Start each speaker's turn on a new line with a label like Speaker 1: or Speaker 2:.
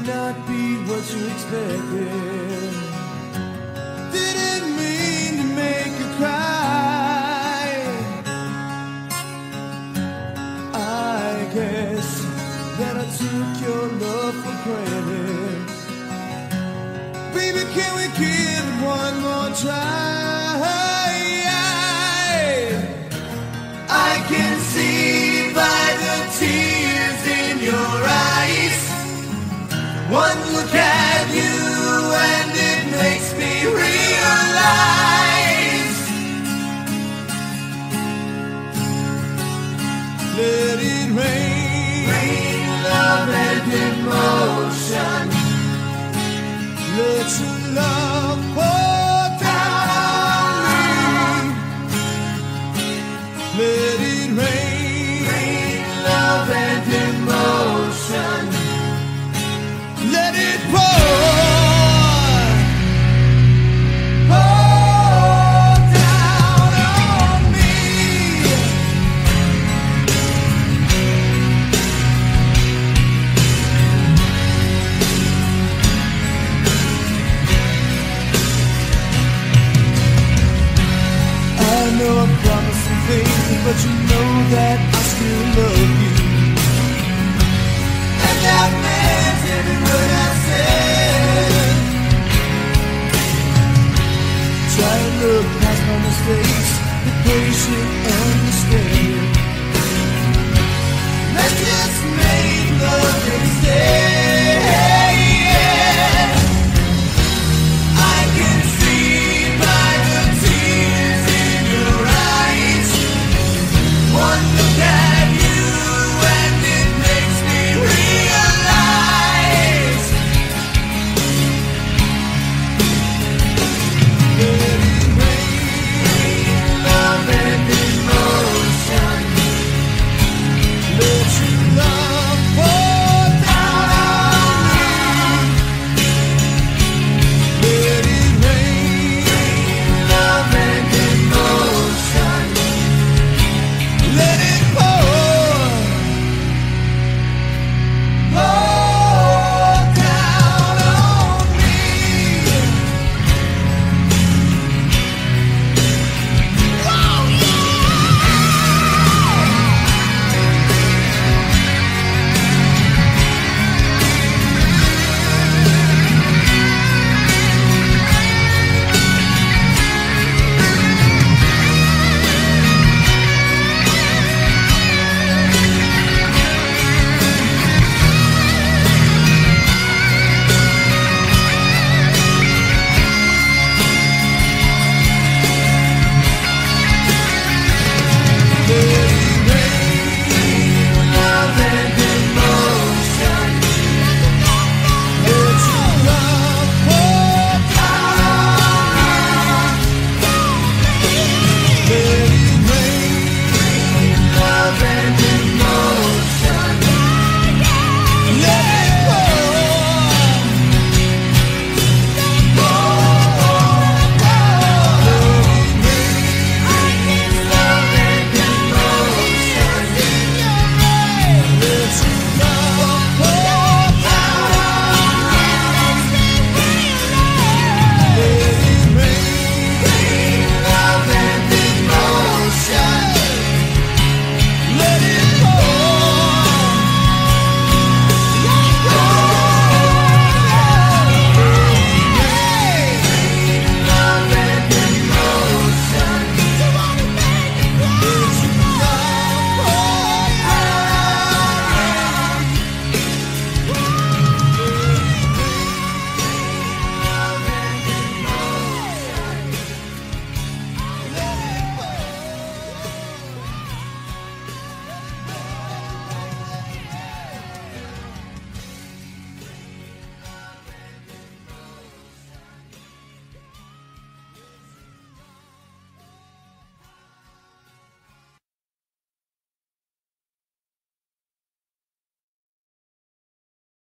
Speaker 1: not be what you expected. Didn't mean to make you cry. I guess that I took your love for granted. Baby, can we give it one more try? I can see by the tears in your eyes. One look at you and it makes me realize. Let it rain, rain, love and emotion. Let your love pour down on me. Let it rain, rain, love and emotion. Let it pour down on me. I know I'm promising things, but you know that I still love you. And that meant every word I said. Try and look past my mistakes, be patient